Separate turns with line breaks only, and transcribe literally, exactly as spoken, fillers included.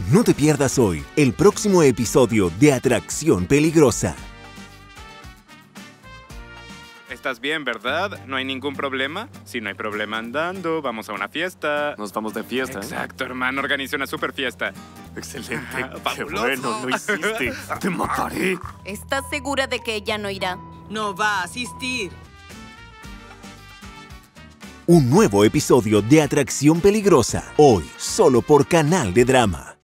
No te pierdas hoy el próximo episodio de Atracción Peligrosa.
Estás bien, ¿verdad? ¿No hay ningún problema? Si no hay problema andando, vamos a una fiesta.
Nos vamos de fiesta.
Exacto, hermano. Organicé una super fiesta.
Excelente.
Ajá,
Qué
fabuloso.
bueno, lo hiciste. Te mataré.
¿Estás segura de que ella no irá?
No va a asistir.
Un nuevo episodio de Atracción Peligrosa, hoy solo por Canal de Drama.